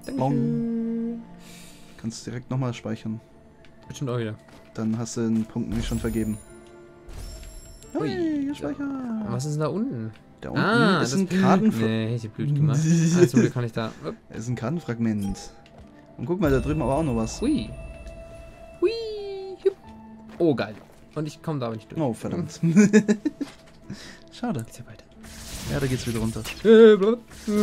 Dankeschön. Kannst direkt nochmal speichern. Bestimmt auch wieder. Dann hast du den Punkt nämlich schon vergeben. Ui. Hui, gespeichert. Was ist denn da unten? Da unten ist ein Nee, hätte ich blöd gemacht. Zum Glück kann ich da. Das ist ein Kartenfragment. Und guck mal, da drüben aber auch noch was. Hui. Hui. Jupp. Oh, geil. Und ich komme da aber nicht durch. Oh, verdammt. Schade. Geht's hier weiter? Ja, da geht's wieder runter. Blablabla.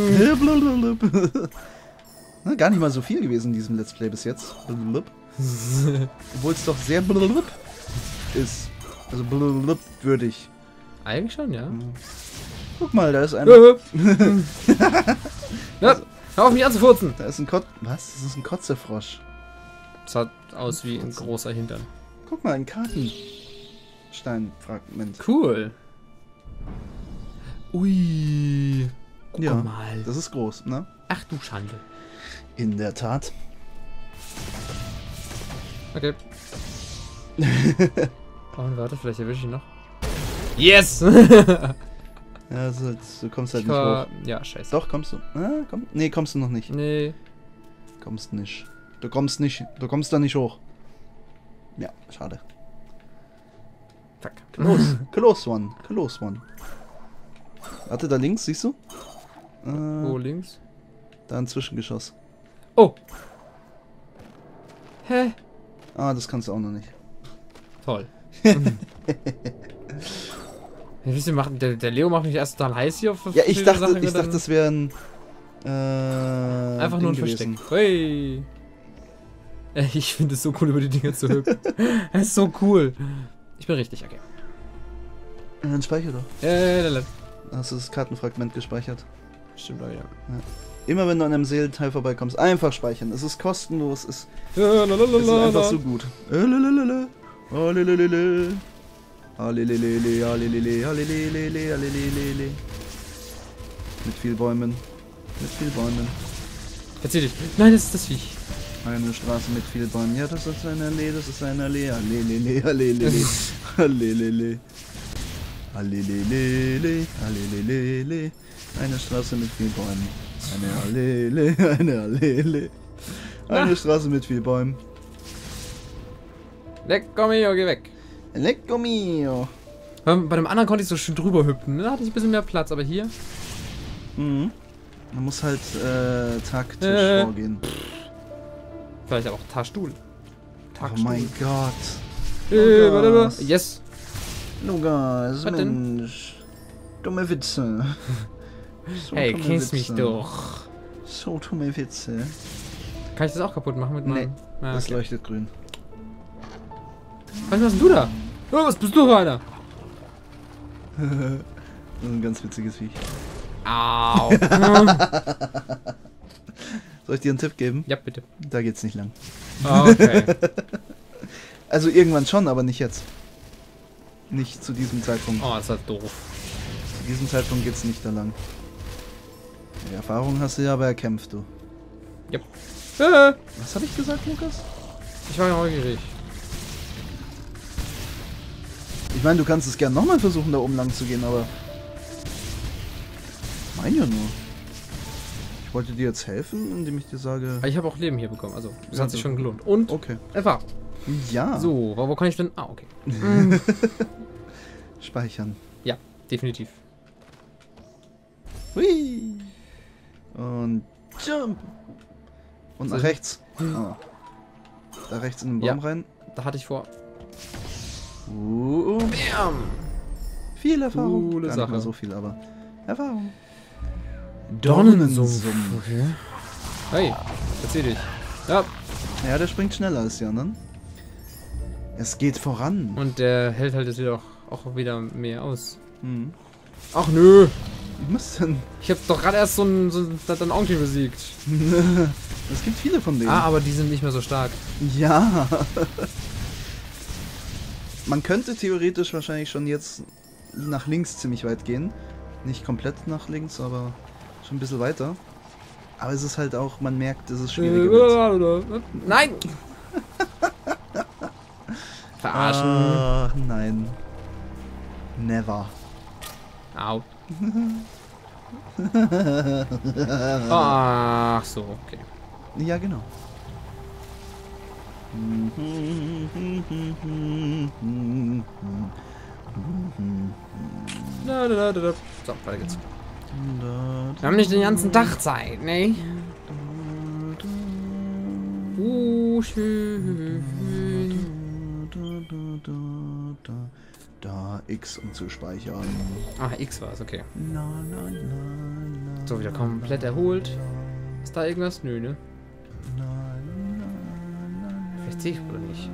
Na, gar nicht mal so viel gewesen in diesem Let's Play bis jetzt. Obwohl es doch sehr ist. Also würdig. Eigentlich schon, ja. Guck mal, da ist ein... Ja, hör auf mich anzufurzen! Da ist ein Was? Das ist ein Kotzefrosch. Das sah aus wie ein großer Hintern. Guck mal, ein Kartensteinfragment. Cool. Ui. Guck Ja, mal. das ist groß, ne? Ach du Schande. In der Tat. Okay. Und warte, vielleicht erwische ich ihn noch. Yes! Ja, also, du kommst halt nicht hoch. Ja, scheiße. Doch, kommst du. Ah, komm. Nee, kommst du noch nicht. Nee. Kommst nicht. Du kommst nicht. Du kommst da nicht hoch. Ja, schade. Fuck. Close one. Close one. Warte, da links, siehst du? Wo links? Da ein Zwischengeschoss. Oh! Hä? Ah, das kannst du auch noch nicht. Toll. Der Leo macht mich erst total heiß hier auf Ja, ich dachte, Sachen, das wäre ein einfach nur ein Ding Versteck. gewesen. Hey. Ich finde es so cool, über die Dinger zu hüpfen. Das ist so cool. Ich bin richtig, okay. Dann speicher doch. Lalalala. Hast du das Kartenfragment gespeichert? Stimmt auch wieder. Immer wenn du an einem Seelenteil vorbeikommst, einfach speichern. Es ist kostenlos, es ist einfach so gut. Alelelele, alelelele, alelelele, alelelele, alelelele, alelelele. Mit viel Bäumen. Mit viel Bäumen. Verzieh dich. Nein, das ist das Viech. Eine Straße mit viel Bäumen. Ja, das ist eine Allee, das ist eine Allee. Alelele, alelele, alelele. Alelelele, alelelele. Eine Straße mit viel Bäumen. Eine Alele, eine Alele. Eine Straße mit viel Bäumen. Lecco mio, geh weg. Lecco mio. Bei dem anderen konnte ich so schön drüber hüpfen. Da hatte ich ein bisschen mehr Platz, aber hier. Mhm. Man muss halt taktisch vorgehen. Vielleicht aber auch Taschstuhl. Oh mein Gott. Lukas. Yes. Lukas, Was denn? Mensch. Dumme Witze. So Hey, dumme kennst mich Witze. doch. So dumme Witze. Kann ich das auch kaputt machen mit meinem... Ah, Das okay. leuchtet grün. Was bist du da? Oh, was bist du für einer? Das ist ein ganz witziges Viech. Au. Soll ich dir einen Tipp geben? Ja, bitte. Da geht's nicht lang. Okay. Also irgendwann schon, aber nicht jetzt. Nicht zu diesem Zeitpunkt. Oh, ist das doof. Zu diesem Zeitpunkt geht's nicht da lang. Die Erfahrung hast du ja aber erkämpft, du. Yep. Was habe ich gesagt, Lukas? Ich war neugierig. Ich meine, du kannst es gern nochmal versuchen, da oben lang zu gehen, aber... Mein ja nur. Ich wollte dir jetzt helfen, indem ich dir sage... Aber ich habe auch Leben hier bekommen, also das Ja, hat sich schon gelohnt. Und Okay. Erfahrung. Ja. So, wo kann ich denn... Ah, okay. Speichern. Ja, definitiv. Hui. Und jump. Und nach rechts. Ah. Da rechts in den Baum Ja. rein. Da hatte ich vor. Bam. Viel Erfahrung. Coole Gar nicht mal Sache. so viel, aber Erfahrung. Dornensumpf. Okay. Hey, verzieh dich. Ja, Ja, der springt schneller als die anderen. Es geht voran. und der hält halt jetzt wieder auch wieder mehr aus. Hm. Ach nö. Wie muss denn? Ich hab doch gerade erst so ein Onkel besiegt. Es gibt viele von denen. Ah, aber die sind nicht mehr so stark. Ja. Man könnte theoretisch wahrscheinlich schon jetzt nach links ziemlich weit gehen. Nicht komplett nach links, aber schon ein bisschen weiter. Aber es ist halt auch, man merkt, dass es schwieriger wird. Nein! Verarschen. Ach, nein. Never. Au. Ach so, okay. Ja, genau. So, weiter geht's. Wir haben nicht den ganzen Tag Zeit, ne? Schön. Da X, um zu speichern. Ah, X war es, okay. So, wieder komplett erholt. Ist da irgendwas? Nö, ne? Vielleicht sehe ich oder nicht.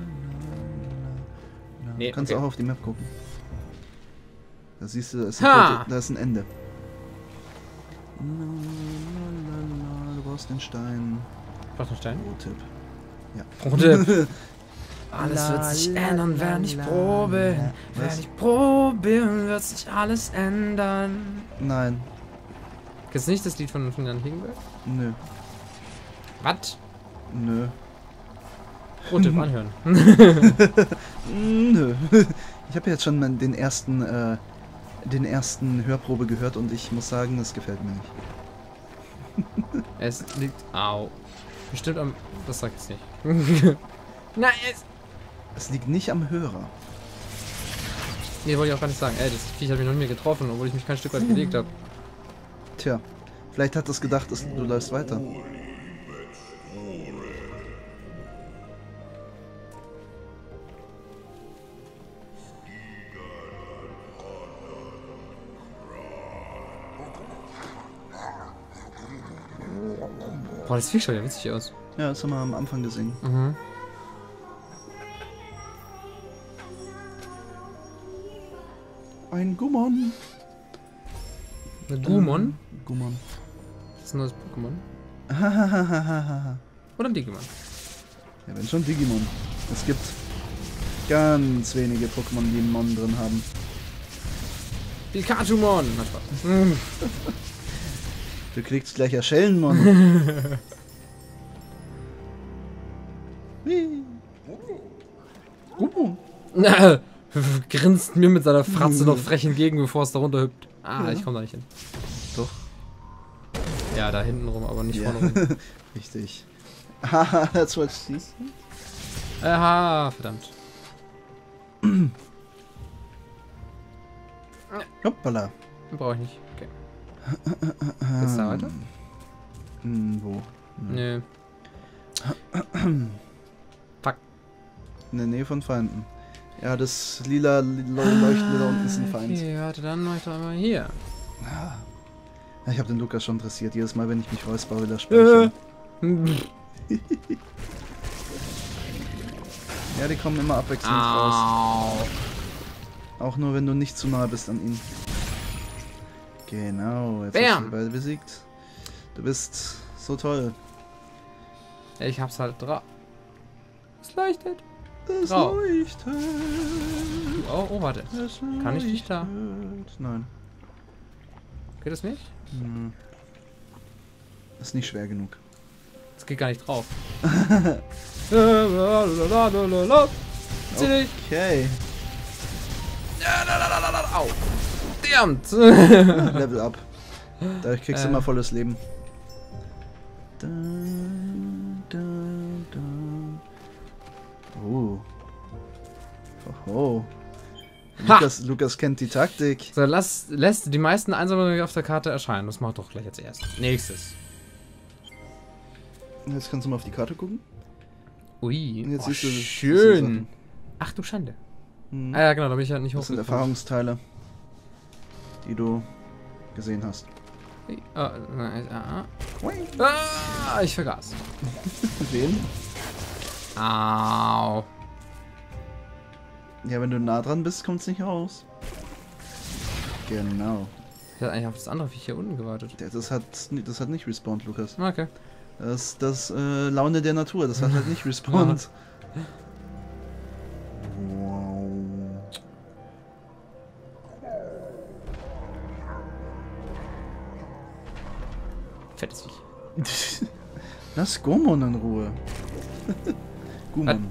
Nee, Kannst okay. auch auf die Map gucken. Da siehst du, da ist ein Ende. Du brauchst den Stein. Was ein Stein? Pro-Tipp. Ja. Pro-Tipp. Alles wird sich ändern, wenn ich probe. Wenn ich probieren, wird sich alles ändern. Nein. Kennst du nicht das Lied von Jan Hingberg? Nö. Was? Nö. Pro-Tipp anhören. Nö. Ich habe jetzt schon den ersten Hörprobe gehört und ich muss sagen, das gefällt mir nicht. Es liegt... Au. Bestimmt am... Das sag ich nicht. Nein, Es liegt nicht am Hörer. Nee, wollte ich auch gar nicht sagen. Ey, das Viech hat mich noch nie getroffen, obwohl ich mich kein Stück weit gelegt habe. Tja, vielleicht hat es gedacht, du läufst weiter. Boah, das Viech schaut ja witzig aus. Ja, das haben wir am Anfang gesehen. Mhm. Ein Gummon. Eine Gumon? Gummon. Das ist ein neues Pokémon. Hahaha. Oder ein Digimon. Ja, wenn schon Digimon. Es gibt ganz wenige Pokémon, die einen Mon drin haben. Pikachu-Mon! Na Spaß. Du kriegst gleich Erschellenmon. Gummon. Grinst mir mit seiner Fratze noch frech entgegen, bevor es da runterhüpft. Ah, ich komme da nicht hin. Doch. Ja, da hinten rum, aber nicht Ja. vorne rum. Richtig. Haha, that's what she said. Aha, verdammt. Hoppala. Brauche ich nicht. Okay. Geht's da weiter? Wo? Nö. Fuck. In der Nähe von Feinden. Ja, das lila Leuchtende da unten ist ein Feind. Okay, warte, dann mach ich doch einmal hier. Ja, ich habe den Lukas schon interessiert. Jedes Mal, wenn ich mich räusper, will er sprechen. Ja, die kommen immer abwechselnd raus. Auch nur, wenn du nicht zu nah bist an ihnen. Genau, jetzt hast du beide besiegt. Du bist so toll. Ich hab's halt drauf. Es leuchtet. Es Drauf. leuchtet. Oh, warte. Es Kann ich nicht da? leuchtet. Nein. Geht das nicht? Hm. Ist nicht schwer genug. Das geht gar nicht drauf. Okay. Au. Verdammt. Level up. Dadurch kriegst du immer volles Leben. Da, da, da. Oh. Oho. Lukas kennt die Taktik. So, lässt die meisten Einsammelungen auf der Karte erscheinen. Das macht doch gleich als erstes. Nächstes. Jetzt kannst du mal auf die Karte gucken. Ui. Und jetzt siehst du, schön. Ach du Schande. Hm. Ah ja, genau, da bin ich ja nicht Das sind hochgekommen. Erfahrungsteile, die du gesehen hast. Ich vergaß. Wen? Au. Ja, wenn du nah dran bist, kommt es nicht raus. Genau. Ich hatte eigentlich auf das andere Viech hier unten gewartet. Das hat nicht respawned, Lukas. Okay. Das Laune der Natur, das hat halt nicht respawned. Wow. Fettes Viech. Lass Gummon in Ruhe. Gummon.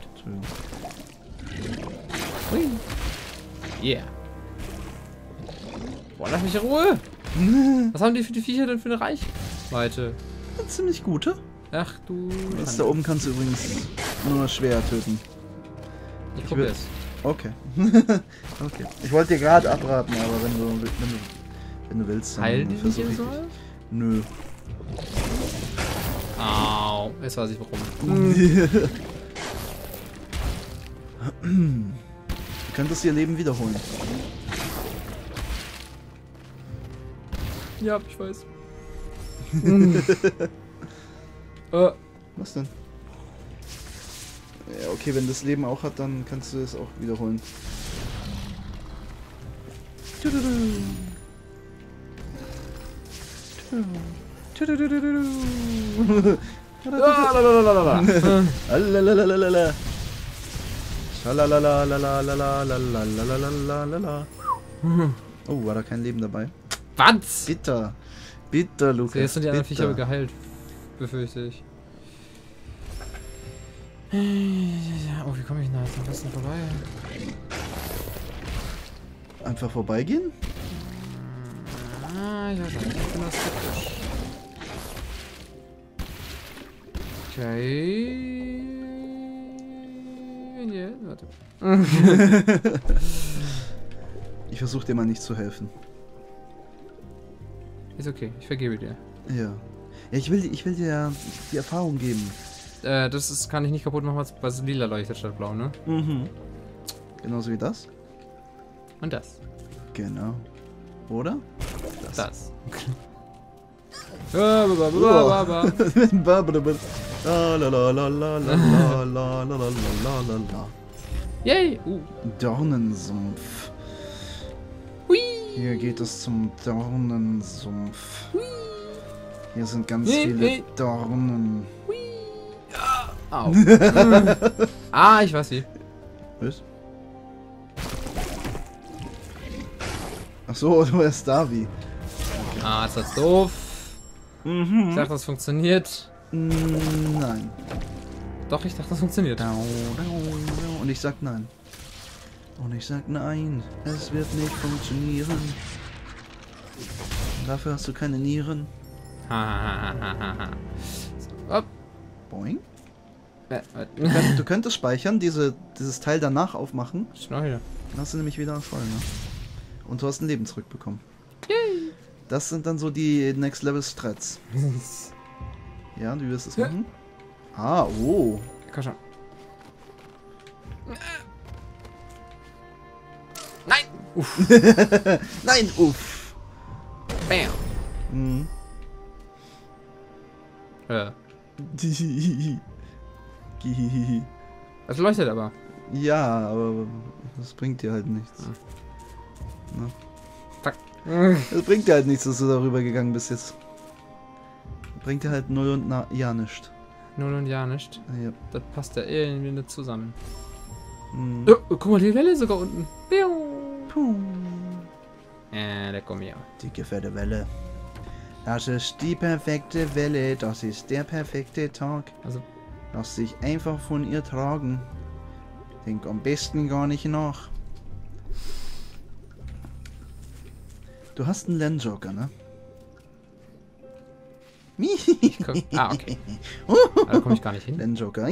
Hui. Yeah. Boah, lass mich in Ruhe. Was haben die für die Viecher denn für eine Reichweite? Eine ziemlich gute. Ach du. Das da oben kannst du übrigens nur schwer töten. Ich probier's. Okay. Okay. Ich wollte dir gerade abraten, aber wenn du willst, dann Heilen die versuch nicht ich so? dich. Nö. Au. Jetzt weiß ich warum. Du könntest ihr Leben wiederholen. Ja, ich weiß. Was denn? Ja, okay, wenn das Leben auch hat, dann kannst du es auch wiederholen. Oh, war da kein Leben dabei? Was? Bitter. Bitter, Lukas. Jetzt sind die anderen bitter. Viecher geheilt. Befürchte ich. Oh, wie komme ich denn da jetzt am besten vorbei? Einfach vorbeigehen? Ah, ich weiß nicht. Ich bin da skeptisch. Okay. Ja, warte. Ich versuche dir mal nicht zu helfen. Ist okay, ich vergebe dir. Ja. Ja, ich will dir ja die Erfahrung geben. Das kann ich nicht kaputt machen, weil es lila leuchtet statt blau, ne? Mhm. Genauso wie das? Und das. Genau. Oder? Das. Yay! Dornensumpf. Hui! Hier geht es zum Dornensumpf. Hui! Hier sind ganz Nee, viele nee. Dornen. Au. Ah, ich weiß wie. Was? Ach so, du wärst da wie. Ah, ist das doof. Mhm. Ich dachte, das funktioniert. Nein. Doch, ich dachte, das funktioniert. Und ich sag nein. Und ich sag nein. Es wird nicht funktionieren. Dafür hast du keine Nieren. Hopp. Boing. Du könntest speichern, dieses Teil danach aufmachen. Schnell. Dann hast du nämlich wieder voll, ne? Und du hast ein Leben zurückbekommen. Yay. Das sind dann so die Next Level Strats. Ja, du wirst es machen. Ah, oh. Komm schon. Nein! Uff. Nein, uff. Bam. Mhm. Es leuchtet aber. Ja, aber das bringt dir halt nichts. Ne? Zack. Das bringt dir halt nichts, dass du darüber gegangen bist jetzt. Bringt dir halt null und ja nichts. Null und ja nicht. Ja. Das passt ja irgendwie nicht zusammen. Mhm. Oh, guck mal, die Welle ist sogar unten. Puh. Der kommt ja. Dicke fette Welle. Das ist die perfekte Welle, das ist der perfekte Tag. Also, Lass dich einfach von ihr tragen. Denk am besten gar nicht nach. Du hast einen Landjoker, ne? okay. Da komme ich gar nicht hin. Landjoker.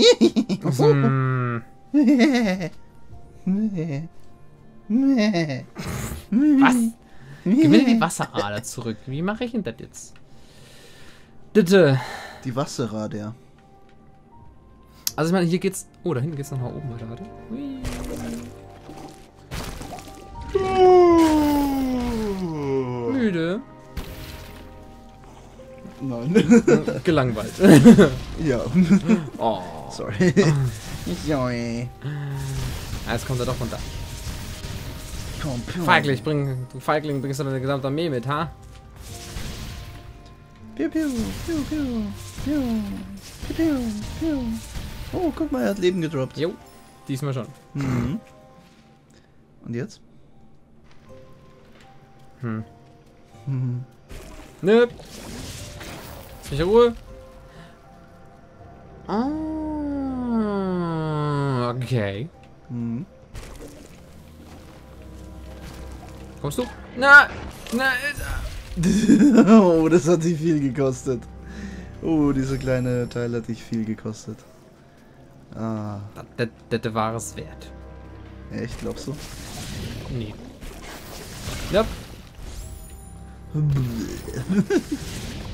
Was? Gib mir die Wasserader zurück. Wie mache ich denn das jetzt? Bitte. Die Wasserrader. Also ich meine, hier geht's... Oh, da hinten geht's noch nach oben weiter. Warte. Hui. Müde. Nein. Gelangweilt. Ja. Oh. Sorry. Sorry. Jetzt kommt er doch runter. Komm, Du Feigling, bringst du deine gesamte Armee mit, ha? Piu, piu, piu, piu, piu, piu, piu, piu. Oh, guck mal, er hat Leben gedroppt. Jo, diesmal schon. Mhm. Und jetzt? Hm. Mhm. Nö. Lass mich in Ruhe. Ah, okay. Mhm. Kommst du? Na, Oh, das hat sich viel gekostet. Oh, diese kleine Teil hat dich viel gekostet. Ah. Das war es wert. Echt, glaubst du? Nee. Ja.